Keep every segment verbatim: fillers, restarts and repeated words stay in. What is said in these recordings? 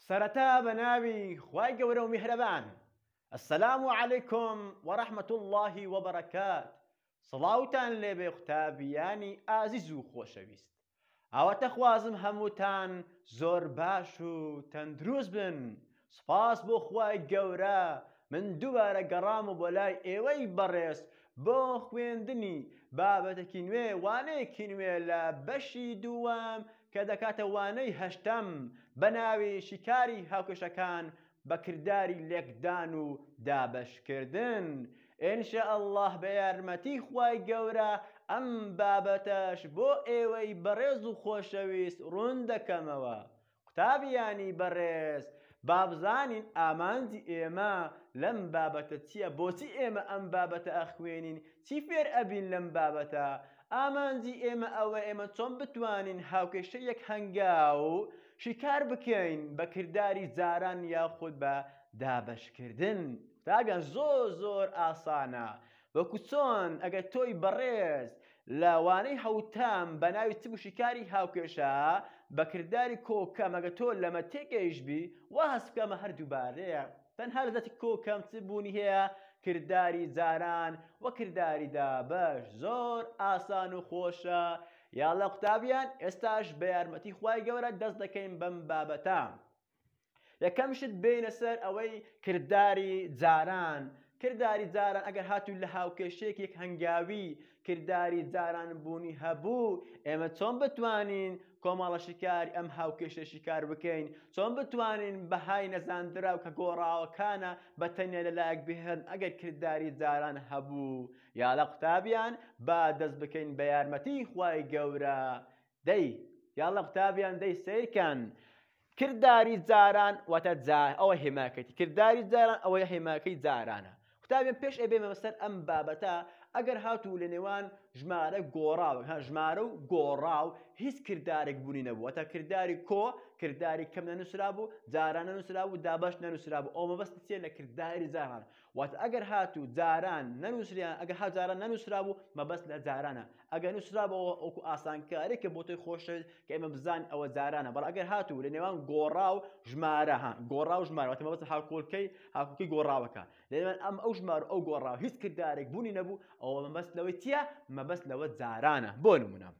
سرتا بناوي خواي قورو مهربان. السلام عليكم ورحمة الله وبركات. صلاوتان لێبێ قوتابیانی ئازیز و خۆشەویست. ئاواتە خوازم هەمووتان زۆر باش و تەندروست بن. سپاس بۆ خوای گەورە من دووبارە گەڕام و بۆ لای ئێوەی بەڕێز بۆ خوێندنی بابەتێکی نوێ وانەیەکی نوێ لە بەشی دووەم کە دەکاتە وانەی هەشتەم بە ناوی شیکاری هاوکێشەکان بە کردداری لێکدان و دابەشکردن. ئینشەئەڵڵاه بە یارمەتی خوای گەورە ئەم بابەتەش بۆ ئێوەی بەڕێز و خۆشەویست ڕوون دەکەمەوە. قوتابیانی بەڕێز با بزانین ئامانجی ئێمە لەم بابەتە چییە؟ بۆچی ئێمە ئەم بابەتە ئەخوێنین؟ چی فێر ئەبین لەم بابەتە؟ ئامانجی ئێمە ئەوە ئێمە چۆن بتوانین هاوکێشەیەک هەنگاو شیکار بکەین بە کردداری جاران یاخود بە دابەشکردن. قوتابیان زۆر زۆر ئاسانە. وەکو چۆن ئەگەر تۆی بەڕێز لە وانەی هەوتام بە ناوی چ شیکاری هاوکێشە بە کردداری کۆکەم ئەگە تۆ لەمە تێگەیشتبی وا هەست بکەمە هەردووبارەیە تەنها لە دەستی کۆکەم چ بوونی هەیە؟ کردداری جاران و کردداری دابەش. زۆر ئاسان و خۆشە. یاڵە قوتابیان ئێستاش بە یارمەتی خوای گەورە دەست دەکەین بەم بابەتە. یەکەم شت بینە سەر ئەوەی کردداری جاران. کردداری جاران ئەگەر هاتوو لە هاوکێشەیەک هەنگاوی کردداری جاران بوونی هەبوو ئێمە چۆن بتوانین کۆمەڵە شیکاری ئەم هاوکێشە شیکار بکەین؟ چۆن بتوانین بەهای نەزاندراو کە گۆڕاوەکانە بە تەنیا لەلایەک بهێن ئەگەر کردداری جاران هەبوو؟ یاڵە قوتابیان با دەست بکەین بە یارمەتی خوای گەورە. دەی یاڵە قوتابیان دەی سیرکەن. کردداری جاران واتە جار ئەوە هێماکەتی کردداری جاران ئەوەیە هێماکەی جارانە. قوتابیان پێش ئەبێمە سەر ئەم بابەتە ئەگەر هاتوو لە نێوان ژمارە گۆڕاو ژمارە و گۆڕاو هیچ کرددارێک بوونی نەبوو واتە کردداری کۆ کردداری کەم نەنووسرا بوو جاران نەنووسرا بوو دابەش نەنووسرا بوو. ئەو مەبەستە چیە لە کردداری جاران واتە ئەگەر هاتوو جاران نەنووسریان ئەگەر هات جاران نەنووسرا بوو مەبەست لە جارانە. ئەگەر نووسرا بەوە ئەوکو ئاسانکارێکە بۆ تۆی خۆشەویست کە ئێمە بزانین ئەوە جارانە. بەڵام ئەگەر هاتوو لە نێوان گۆڕاو ژمارە ها گۆڕاو ژمارە واتە مەبەست هاوکۆڵکەی هاوکۆڵکەی گۆڕاوەکە لە نێوان ئەم ئەو ژمارە ئەو گۆڕاو هیچ کرددارێک بوونی نەبوو ئەوە مەبەست لەوەی چییە؟ مەبەست لەوە جارانە. بۆ نمونە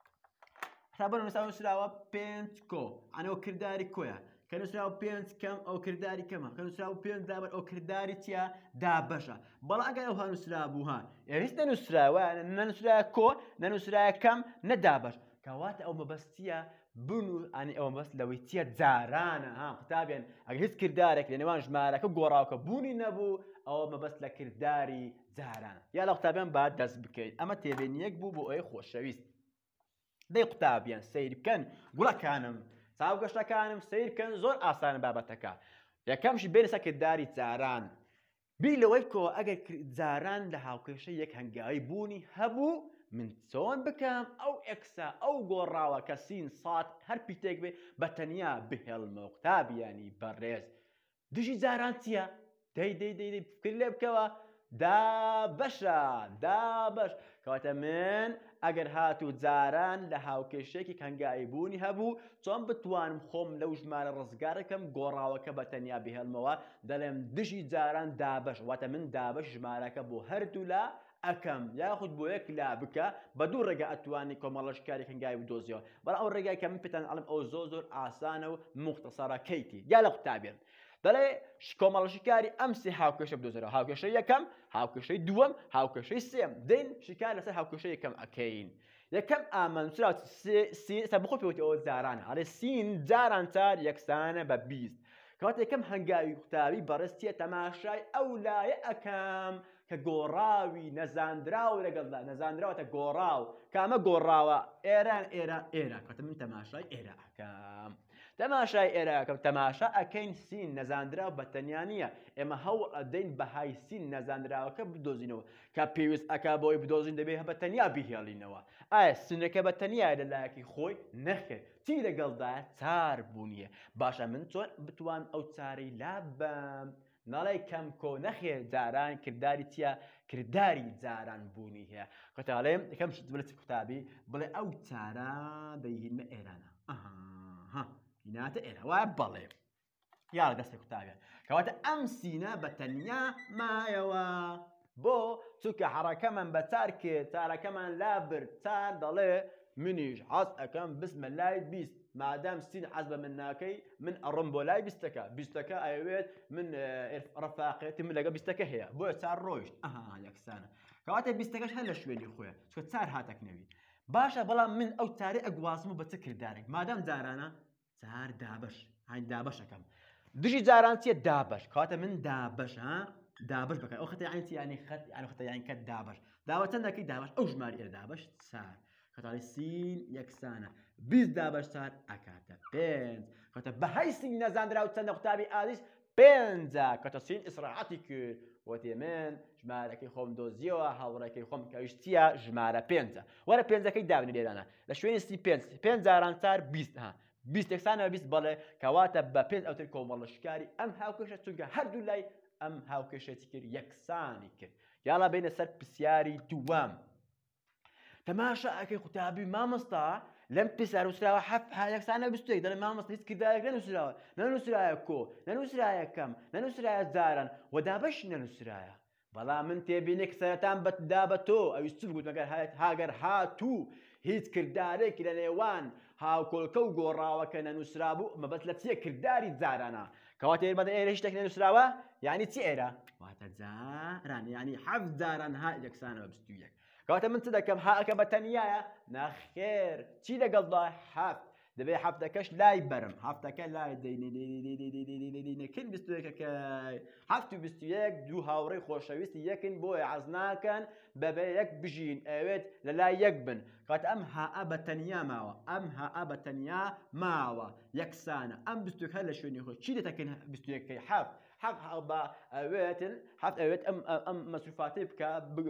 حسابە نووسراوە نووسراوە پێنج کۆ ئەنەوە کردداری کۆیە کە نووسراوە پێنج کەم ئەو کردداری کەمە کە نووسراوە پێنج دابەر ئەو کردداری چییە؟ دابەشە. بەڵام ئەگەر ئەو هەنووسرا بوو هان هیچ نەنووسراوە نەنووسرایە کۆ نەنووسرایە کەم نەدابەش کەواتە ئەو مەبەستیە بن و ئەنی ئەوە مەبەست لەوەی چییە؟ جارانە. ها قوتابیان ئەگەر هیچ کرددارێک لە نێوان ژمارەکە گۆڕاوکە بوونی نەبوو ئەوە مەبەست لە کردداری جارانە. یا لە قوتابیان با دەست بکەیت. ئەمە تێبینیەک بوو بۆ ئەوەی خۆشەویست. دەی قوتابیان سەیر بکەن گوڵەکانم چاوگەشتەکانم سەیر بکەن. زۆر ئاسانە بابەتەکە. یەکەمشی بێنە کردداری جاران. بیر لەوەی کۆ ئەگەر جاران لە هاوکێشە یەک هەنگاوی بوونی هەبوو من چۆن بکەم ئەو ئێکسە ئەو گۆڕاوە کە سین سات هەر پیتێک بێ بە تەنیا بهێڵمەوە. قوتابیانی بەڕێز دژی جاران چییە؟ دەی دەی دەی دەی فکر لێ بکەوە. دابەشە دابەش کەواتە من ئەگەر هاتوو جاران لە هاوکێشەیەکی هەنگاوی بوونی هەبوو چۆن بتوانم خۆم لەو ژمارە ڕزگارەکەم گۆڕاوەکە بە تەنیا بهێڵمەوە؟ دەڵێم دژی جاران دابەش واتە من دابەش ژمارەکە بۆ هەردوو لا ئەەکەم یاخود بۆ یەک لا بکە بە دوو ڕێگە ئەتوانی کۆمەڵە شیکاری هەنگاوی بدۆزیەوە. بەڵام ئەو ڕێگای کە من پێتان ئەڵێم ئەو زۆر زۆر ئاسانە و مختصەرە. کەیتی یا لە قوتابیان دەڵێ کۆمەڵە شیکاری ئەم سێ هاوکێشە بدۆزێرەوە. هاوکێشەی یەکەم هاوکێشەی دووەم هاوکێشەی سێم دەین شیکار لەسەر هاوکێشەی یەکەم ئەکەین. یەکەم ئامانجرا بخۆ پێوتی ئەوە جارانە ئەڵێ سین جاران چار یەکسانە بە بیست کەواتە یەکەم هەنگاوی قوتابی بەڕستیە تەماشای ئەو لایە ئەەکەم کە گۆڕاوی نەزاندراو لەگەڵدا نەزاندراوەتە گۆڕاو کامە گۆڕاوە ئێران ئێرە ئێرە کەواتە من تەماشای ئێرە ئەەکەم. تەماشای ئێرەکەم تەماشا ئەکەین سین نەزاندراو بە تەنیا نییە ئێمە هەوڵ ئەدەین بەهای سین نەزاندراوەکە بدۆزینەوە کە پێویست ئەکا بۆی بدۆزین دەبێت بە تەنیا بیهێڵینەوە. ئایا سینەکە بە تەنیا لەلایەکی خۆی نەخێت چی لەگەڵدایە؟ چار بوونیە. باشە من چۆن بتوان ئەو چارەی لابەم؟ ناڵێ کەم کۆ نەخێ جاران کردداری چییە؟ کردداری جاران بوونی هەیە. کەتاڵێم یەکەم شت بڵێ قوتابی بڵێ ئەو چارە دەیهینمە ئێرانە ئەها هیناتە ئێرە وایە بەڵێ یاڵە دەستی قوتابیان کەواتە ئەم سینە بە تەنیا مایەوە بۆ چونکە حەڕەکەمان بە چار کرد چارەکەمان لا برد چار دەڵێ منیش حەز ئەەکەم بسمە لای بیست مادام سین حەز بە من ناکەی من ئەڕۆم بۆ لای بیستەکە بیستەکە ئەوێت من ڕەفاقەتی من لەگە بیستەکە هەیە بۆیە چار ڕۆیشت ئەها یەکسانە کەواتە بیستەکەش هەر لە شوێنی خۆیە چکە چار هاتەکنەوی باشە بەڵام من ئەو چارێ ئەگوازم و بە چ کردارێک مادام جارانە چار دابش هاین دابشەکەم دژی جاران چیە دابش کەواتە من دابش ها دابش بکەن ئەو خەتە یعنی یعنی خەت یعنی خەتە یعنی کە دابش داوە چەندەکەی دابش ئەو ژماری ئێرە دابش چار کەتاڵی سین یەکسانە بیست دابش چار ئەکاتە پێنج کەواتە بەهای سینی نەزانراو چەندە قوتابی ئازیز پێنجە کەتە سین ئیسراحەتی کرد وەتێ من ژمارەکەی خۆم دۆزیەوە هاوڕێکەی خۆم کەویش چییە ژمارە پێنجە وەرە پێنجەکەی دابنی لێرانە لە شوێنی سی پێنج پێنج جاران چار بیست ها بیست یەکسانەوە بیست بەڵێ کەواتە بە پێنج ئەوتر کۆمەڵە شکاری ئەم هاوکێشە چونکە هەردوو لای ئەم هاوکێشێتی کرد یەکسانی کرد یاڵا بینە سەر پرسیاری دووەم تەماشا ئەکەی قوتابی مامۆستا لەم پرسیار وسراوە حەف یەکسانە بیست و یەک دەڵێ مامۆستا هیچ کردارێک نەنووسراوە نەنووسرایە کۆ نەنووسرایە کەم نەنووسرایە جاران و دابەش نەنووسرایە بەڵام من تێبینێ کە سەرەتان دا بە تۆ ئەویست چ بگوت مەگەر هاگەر هاتوو هیچ کردارێکی لە نێوان هاوکۆڵکە و گۆڕاوەکە نەنووسرا بوو مەبەست لە چیە کرداری جارانە کەواتە ئێرە بەدە ئێرە شتێک نەنووسراوە یعنی چی ئێرە واتە جاران یعنی حەفت جاران ها یەکسانەوە بیست و یەک کەواتە من چ دەکەم هاەکە بە تەنیایە نەخێر چی لەگەڵدا حەفت دەبێ هەفتەکەش لای بەرم هەفتەکە لای دەینێکن بیست و یەکەکەی هەفت و بیست و یەک دوو هاوڕێی خۆشەویستی یەکن بۆیە حەز ناکەن بەبێ یەک بژین ئەوێت لە لای یەک بن کەواتە ئەم هاء بە تەنیا ماوە ئەم هاء بە تەنیا ماوە یەکسانە ئەم بیست و یەک هەر لە شوێنی خۆی چی دەتەکەن بیست و یەکەکەی حەفت حەفت بە ئەوێتن حەفت ئەوێت ئەم ئەم مەسروفاتەی بکە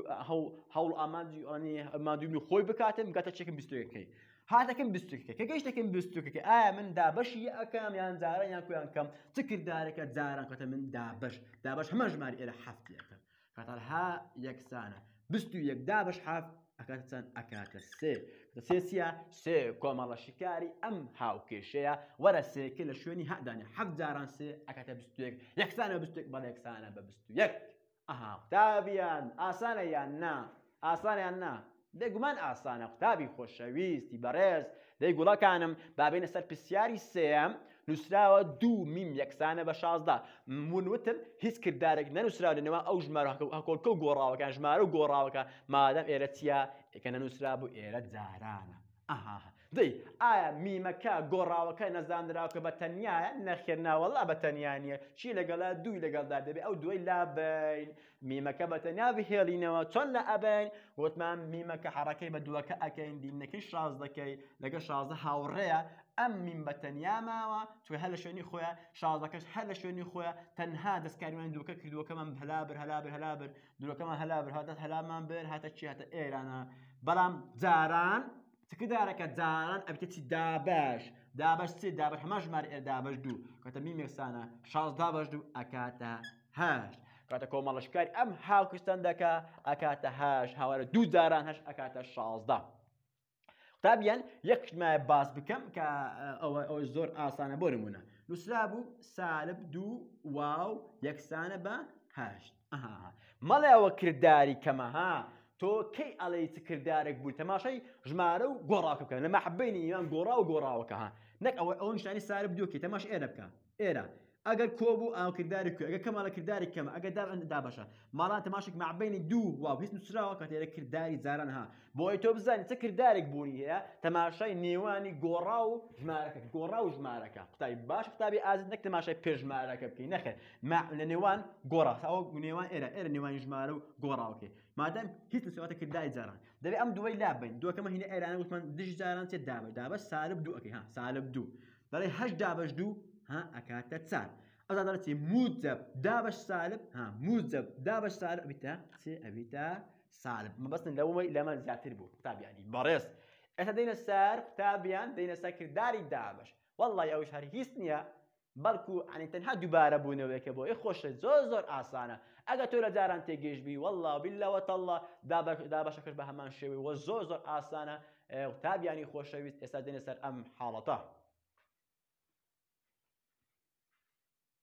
هەوڵ ئامادومی خۆی بکاتن بکاتە چێکم بیست و یەکەکەی هاتەکەم بیست و یەکەکە کە گەیشتەکەم بیست و یەکەکە ئایا من دابەشی ئەەکەم یان جاران یان کویان کەم چ کردارێکە جاران کەواتە من دابەش دابەش هەمە ژماری ئێرە حەفتی ئەەکەم کاتە ها یەکسانە بیست و یەک دابەش حەفت ئەکاتە چەند ئەکاتە سێ سێ چیە سێ کۆمەڵە شکاری ئەم هاوکێشەیە وەرە سێکە لە شوێنی هەدانێ حەفت جاران سێ ئەکاتە بیست و یەک یەکسانە بیست و یەک بەڵێ یەکسانە بە بیست و یەک ئەها قوتابیان ئاسانە یان نا ئاسانە یان نا بێگومان ئاسانە قوتابی خۆشەویستی بەڕێز دەی گوڵەکانم بابێنە سەر پرسیاری سێم نووسراوە دوو میم یەکسانە بە شازدە منوتم هیچ کردارێک نەنووسراوە لە نێوان ئەو ژمارە هەکۆڵکە و گۆڕاوەکان ژمارە و گۆڕاوەکە مادەم ئێرە چیە کە نەنووسرا بوو ئێرە جارانە ئەها دەی ئایا میمەکە گۆڕاوەکە نەزانراوکە بە تەنیایە نەخێر ناوەڵا بە تەنیا نییە چی لەگەڵا دووی لەگەڵدا دەبێت ئەو دوای لابین میمەکە بە تەنیا بهێڵینەوە چۆن لە ئەبین وتمان میمەکە حەڕەکەی بە دووەکە ئەکەین دیمنەکەی شازدەکەی لەگە شازدە هاوڕێیە ئەم میم بە تەنیا ماوە توی هەر لە شوێنی خۆیە شازدەکەش هەر لە شوێنی خۆیە تەنها دەستکاریوانی دووەکە کردووەکەمان هەلابر هەلابر هەلابر دووەکەمان هەلابر هاتە هەلامان بر هاتە چی هاتە ئێرانە بەڵام جاران کردارەکە جاران ئەبێتە چی دابەش دابەش چی دابەش هەمە ژمارە ئێرە دابەش دوو کەواتە میم یەکسانە شازدە بەش دوو ئەکاتە هەشت کەواتە کۆمەڵەشکاری ئەم هاوکردەکە ئەکاتە هەشت هاوارە دوو جاران هەشت ئەکاتە شازدە قوتابیان یەک ژمارە باس بکەم کە ئەوە زۆر ئاسانە بۆ نمونە نووسرا بوو سالب دوو واو یەکسانە بە هەشت ئەها مەڵێ ئەوە کردداری کەمەها تۆ کەی ئەڵێی چ کردارێک بوو تەماشای ژمارە و گۆڕاوەکە بکەن لە مەحەبەینی یان گۆڕا و گۆڕاوەکە ها نەک ئەوە ئەو نیشانی سالب دووەکەی تەماش ئێرە بکە ئێرە ئەگەر کۆ بوو ئاو کردداری کو ئەگەر کەماڵە کردداری کەمە ئەگەر دار ئەندە دابەشە ماڵان تەماشێک مەحەبەینی دوو واو هیچ نووسراوە کە تێرە کردداری جاران ها بۆی تۆ بزانیت چه کردارێک بوونی هەیە تەماشای نێوانی گۆڕا و ژمارەکە گۆڕا و ژمارەکە قوتابی باش قوتابی ئازیز نەک تەماشای پێشژمارەکە بکەی نەخێر لە نێوان گۆڕا ئەوە نێوان ئێرە ئێرە نێوانی ژمارە و گۆڕاوەکەی مادام هیچ نووسراوەتە کردداری جاران دەبێت ئەم دووەی لابین دووەکەمە هینە ئێرانە وتمان دژی جاران چێت دابەش دابەش سالب دوو ئەکەی ها سالب دوو دەڵێ هەشت دابەش دوو ها ئەکاتە چار ئەزا دەڵێتی موجب دابەش سالب ها موجب دابەش سالب ئەبیتە چێ ئەبیتە سالب مەبەستن لەوەی لەمە زیاتر بوو قوتابیانی بەڕێز ئێستا دەینە سەر قوتابیان دەینە سەر کردداری دابەش وەڵڵی ئەوش هەر هیچ نییە بەڵکو ئەنی تەنها دووبارە بوونەوەیەکە بۆ ئێ خۆشە زۆر زۆر ئاسانە ئەگە تۆ لە جاران تێگەیشتبی وەڵڵا بیللا وەتەڵڵا دابەشەکەش بە هەمان شێوەی وە زۆر زۆر ئاسانە قوتابیانی خۆشەویست ئێستا دێنە سەر ئەم حاڵەتە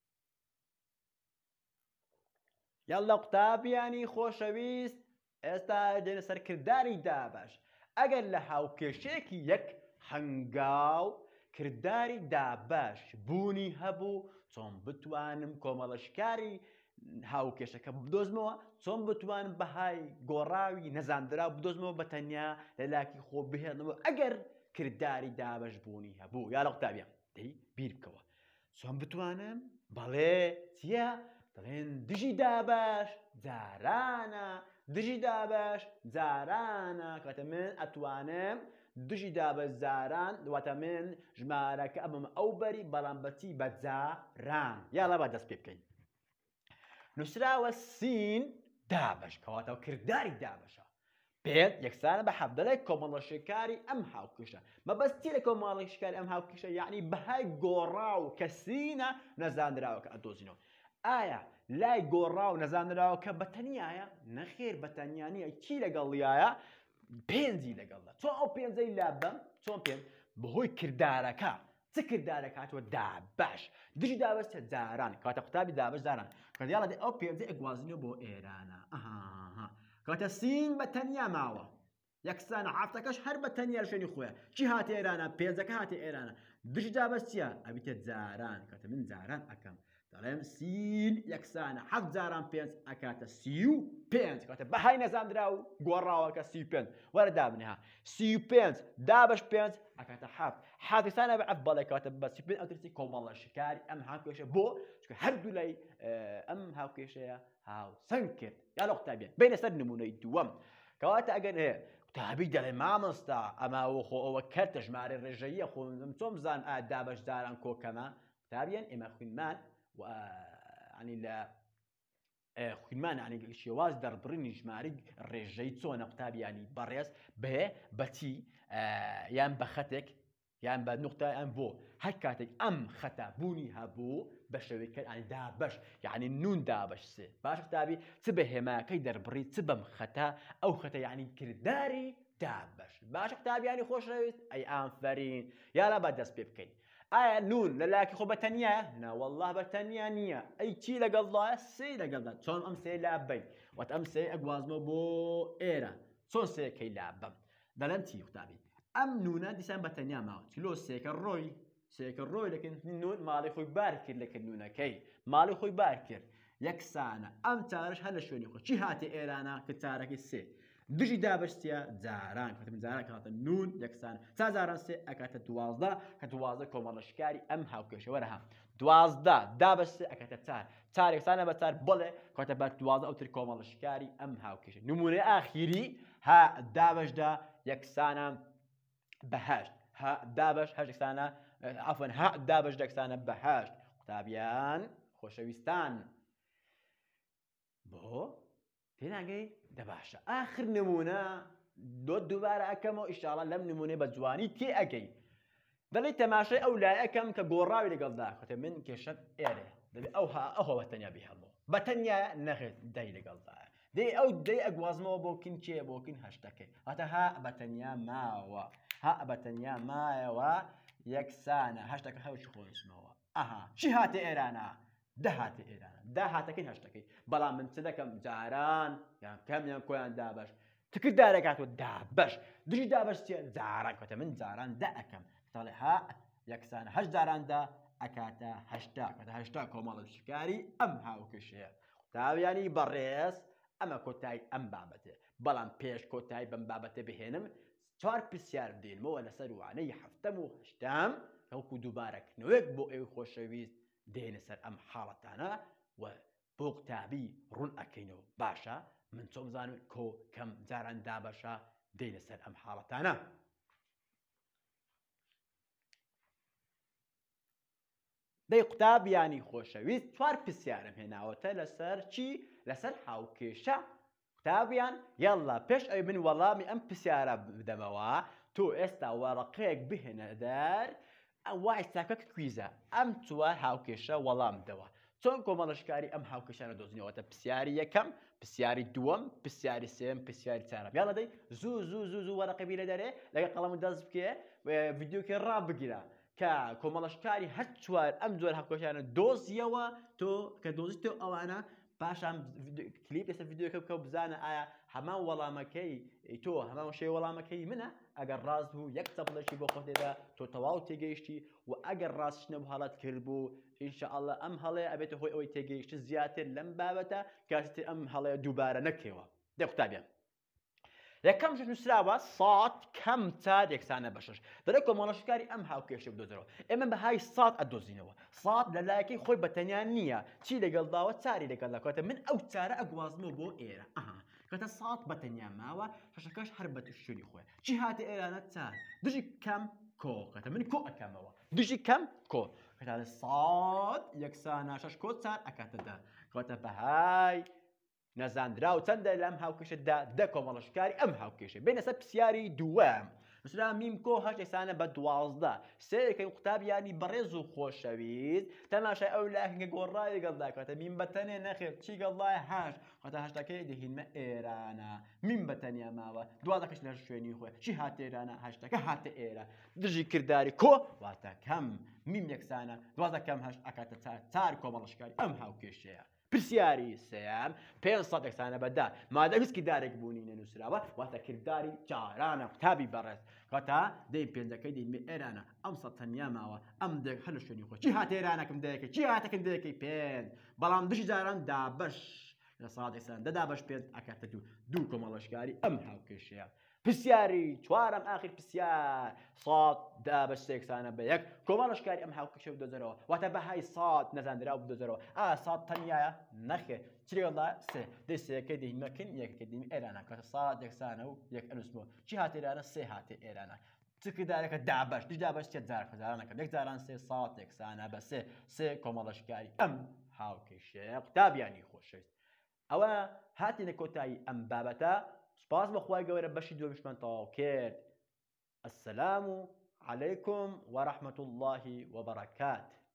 یاڵە قوتابیانی خۆشەویست ئێستا دێنە سەر کردداری دابەش. ئەگەر لە هاوکێشەیەکی یەک هەنگاو کردداری دابەش بوونی هەبوو چۆن بتوانم کۆمەڵەشکاری هاوکێشەکە بدۆزمەوە، چۆن بتوانم بەهای گۆڕاوی نەزاندرا بدۆزمەوە بە تەنیا لە لاکی خۆ بهێنەوە ئەگەر کردداری دابەش بوونی هەبوو. یا لە قوتابیان دەی بیر بکەوە چۆن بتوانم؟ بەڵێ چییە؟ دەڵێن دژی دابەش جارانە، دژی دابەش جارانە. کاتە من ئەتوانم دژی دابەش جاران دواتە من ژمارەکە ئەمەم ئەو بەری بەڵام بەچی بە جاران. یاڵە با دەست پێ بکەین. نووسراوە سین دابەش کەواتەوە کردداری دابەشە. پێنج یەکسانە بە حەف دەڵێ کۆمەڵەشێکاری ئەم هاوکێشە. مەبەستی لە کۆمەڵەشێکاری ئەم هاوکێشە یعنی بەهای گۆڕاو کە سینە نەزانراوەکە ئەدۆزینەوە. ئایا لای گۆڕاو نەزانراوەکە بەتەنیایە؟ نەخێر بەتەنیا نییە. چی لەگەڵیایە؟ پێنجی لەگەڵدا. چۆن ئەو پێنجەی لابەم؟ چۆن پێنج؟ بەهۆی کرددارەکە. چ کرددارێک هاتووە؟ دابەش. دژی دابەش جاران کاتە قوتابی دابەش جاران. کاتە یاڵە ئەو پێنجە ئەگوازینەوە بۆ ئێرانە. ئەها کاتە سین بەتەنیا ماوە. یەکسانە هەفتەکەش هەر بەتەنیا لە شوێنی خۆیە. چی هاتێ ئێرانە؟ پێنجەکە هاتێ ئێرانە. دژی دابەش چییە؟ ئەبیتە جاران. کاتە من جاران ئەکەم. دەڵێم سین یەکسانە حەفت جاران پێنج ئەکاتە سی و پێنج. کاتە بەهای نەزاندرا و گۆڕاوەکە سی و پێنج. وەرە دابنێها سی و پێنج دابەش پێنج ئەکاتە حەفت. حەفت یەکسانە بە ئەف بەڵێ کاتە بە سی و پێنج ئەوترسی کۆمەڵەشکاری ئەم هاوکێشە بۆ چونکە هەردوو لای ئەم هاوکێشەیە هاوسەنگ کرد. یا لە قوتابیان بینە سەر نمونەی دووەم کەواتە ئەگەر هەیە قوتابی دەڵێ مامۆستا ئەما خۆ ئەوە کەرتە ژمارە ڕێژەییە خۆم چۆن بزان ئا دابەش جاران کۆکەمە؟ قوتابیان ئێمە خوێنمان ینی لە خوێنمان ینی شێواز دەربڕینی ژماری ڕێژەی چۆنە قوتابیانی بەڕێز بێ بەچی یان بە خەتێک یان بە نوقتە یان بۆ هەر کاتێک ئەم خەتە بوونی هەبوو بە شێوەیە کرد ینی دابەش یعنی نون دابەش سێ. باش قوتابی چ بە هێماکەی دەربڕی چ بەم خەتە ئەو خەتە یعنی کردداری دابەش. باش قوتابیانی خۆشەویست ئەی ئافەرین یالا با دەست پێ بکەین. ئایا نون لە لاکی خۆ بەتەنیایە؟ نەوەڵڵا بەتەنیا نییە. ئەی چی لەگەڵدایە؟ سێ لەگەڵدا. چۆن ئەم سێ لابەین؟ وەت ئەم سێ ئەگوازمەوە بۆ ئێرە. چۆن سێەکەی لابەم؟ دەڵێن چی قوتابی؟ ئەم نونە دیسان بەتەنیا ماوە. چلۆ سێکە ڕۆی سێکە ڕۆی دەکەن نون ماڵی خۆی بار کرد لەکرد نونەکەی ماڵی خۆی بار کرد. یەکسانە ئەم چارەش هەر لە شوێنی خۆ چی هاتێ ئێرانە کە چارەکەی سێ. دژی دابەشتە جاران کاتە من جاران کاتە نون یەکسانە چا جاران سێ ئەکاتە دوازدە کە دوازدە کۆمەڵەشکاری ئەم هاوکێشە وەرەها. دوازدە دابەش سێ ئەکاتە چار. چار یەکسانە بە چار بڵێ کاتە بە دوازدە ئەوتر کۆمەڵەشکاری ئەم هاوکێشە. نمونەی ئاخیری ها دابەشدا یەکسانە بە هەشت. ها دابەش هەشت یەکسانە عەفوەن ها دابەش یەکسانە بە هەشت. قوتابیان خۆشەویستان بۆ تێناگەی دەباشە. ئاخر نمونە دۆ دووبارە ئەەکەمەوە ئیشاڵە لەم نمونەی بە جوانی تێ ئەگەی. دەڵێ تەماشای ئەو لای ئەەکەم کە گۆڕاوی لەگەڵدا کاتە من کێشەم ئێرێ دەبێت ئەو ها ئەوە بەتەنیا بهێڵەوە بەتەنیا نەخێت دەی لەگەڵدایە دەی ئەو دەی ئەگوازمەوە بۆکین کێ بۆکین هەشتەکەی هاتە ها بەتەنیا ماوە ها بەتەنیا مایەوە یەکسانە هەشتەکە هەوشی خۆشمەوە. ئەها چی هاتێ ئێرانە؟ دە هاتێ ئێرانە دە هاتەکەی هەشتەکەی. بەڵام من چ دەکەم؟ جاران یان کەمیان کۆیان دابەش تکردارێک هاتووە دابەش. دژی دابەش چییە؟ جاران کاتە من جاران دە ئەەکەم دەڵێ ها یەکسانە هەشت جاراندا ئەکاتە هەشتا کاتە هەشتا کۆمەڵەشکاری ئەم هاوکێشەیە. قوتابیانی بەڕێز ئەمە کۆتایی ئەم بابەتێ. بەڵام پێش کۆتایی بەم بابەتە بهێنم چوار پرسیار دێنمەوە لەسەر وانەی هەفتەم و هەشتام کەوەکو دووبارەکردنەوەیەک بۆ ئێوەی خۆشەویست دێنە سەر ئەم حاڵەتانە و بۆ قوتابی ڕوون ئەکەینەوە. باشە من چۆن بزانم کۆ کەم جاران دابەشە دێنە سەر ئەم حاڵەتانە. دەی قوتابیانی خۆشەویست چوار پرسیارم هێناوەتە لەسەر چی؟ لەسەر هاوکێشە. قوتابیان یاڵا پێش ئەوەی من وەڵامی ئەم پرسیارە بدەمەوە تۆ ئێستا وەرەقەیەک بهێنە دەر وای چاکەک کویزە ئەم چوار هاوکێشە وەڵام بدەوە چۆن کۆمەڵەشکاری ئەم هاوکێشانە دۆزنەوەتە. پرسیاری یەکەم، پرسیاری دووەم، پرسیاری سێم، پرسیاری چارەم. یاڵا دەی زوو زوو زوو زوو وەرەقە بیرە دەرێ لەگە قەڵەم دەست بکێ ڤیدیۆکێ ڕابگیرە کە کۆمەڵەشکاری هەر چوار ئەم جۆر هاوکێشانە دۆزیەوە تۆ کە دۆزیتەوە ئەوانە پاشان کلیپ لەسەر ڤیدیۆکە بکە و بزانە ئایا هەمان وەڵامەکەی تۆ هەمان شێوە وەڵامەکەی منە ئەگەر ڕاست بوو یەک چەپڵێکی بۆ خۆت تێدا تۆ تەواو تێگەیشتی و ئەگەر ڕاستش نەبوو هەڵەت کرد بوو ئینشاءالله ئەم هەڵەیە ئەبێتە هۆی ئەوەی تێگەیشت زیاتر لەم بابەتە کاتێ ئەم هەڵەیە دووبارە نەکەوە دەی قوتابیان یەکەم شت نووسراوە سات کەم چار یەکسانە بە شەش دەڵێ کۆمەڵەشکاری ئەم هاوکێشە بدۆزەوە ئێمە بەهای سات ئەدۆزینەوە سات لە لایەکەی خۆی بەتەنیا نییە چی لەگەڵداوە چاری لەگەڵدا کاتە من ئەو چارە ئەگوازمەوە بۆ ئێرە ئەها کاتە سات بەتەنیا ماوە شەشەکەش هەر بە شوێنی خۆی چی هاتە ئێرانە چار دژی کەم کۆ کاتە من کۆ ئەکەمەوە دژی کەم کۆ کاتە سات یەکسانە شەش کۆ چار ئەکاتە دا کاتە بەهای نەزاندرا و چەندە لەم هاوکێشەدا دە کۆمەڵەشکاری ئەم هاوکێشە بینە سەر پرسیاری دووەم نووسرا میم کۆ هەشت یەکسانە بە دوازدە سێرەکەی قوتابیانی بەڕێز و خۆشەویست تەماشای ئەو لاکەکە گۆڕای لەگەڵدا کاتە میم بەتەنێ نەخێر چی گەڵای هەشت کاتە هەشتەکەی دەهینمە ئێرانە میم بەتەنیا ماوە دوازدەکەش لە شوێنی خۆی چی هاتە ئێرانە هەشتەکە هاتە ئێرە دژی کردداری کۆ واتە کەم میم یەکسانە دوازدە کەم هەشت ئەکاتە چار چار کۆمەڵەشکاری ئەم هاوکێشەیە پرسیاری سێیان پێنج سەد یەکسانە بەدا مادە هیچکی دارێک بوونی نەنووسراوە واتە کردداری جارانە قوتابی بەڕێز کاتە دەی پێنجەکەی دەیمێ ئێرانە ئەم سەد تەنیا ماوە ئەم دێک هەر لە شوێنی خۆی چی هاتە ئێرانەکەم دەیەکەی چی هاتەکەم دەیەکەی پێنج بەڵام دژی جاران دابەش لە سەد یەکسان دەدا بەش پێنج ئەکاتە دوو دوو کۆمەڵەشکاری ئەم هاوکێشەیە پرسیاری چوارم ئاخر پرسیار سات دا بە سێ یەکسانە بە یەک کۆمەڵەشکاری ئەم هاوکێشە بدۆزەرەوە واتە بەهای سات نەزاندرا و بدۆزەرەوە ئا سات تەنیایە نەخێ چی لەگەڵدا سێ دەی سێەکەی دەهینمەکن یەکەکەی دەیمی ئێرانە کاتە سات یەکسانە و یەک ئەنووسمەوە چی هاتە ئێرانە سێ هاتێ ئێرانە چ کردارەکە دابەش دژ دابەش چێت جار هەزارانەکە یەک جاران سێ سات یەکسانە بە سێ سێ کۆمەڵەشکاری ئەم هاوکێشەیە قوتابیانی خۆشەویست ئەوە هاتینە کۆتایی ئەم بابەتە سپاس بەخوای گەورە بەشی دووەمیشمان تەواو کرد السلام عەلەیکم وەرەحمەتوڵڵاهی وەبەرەکات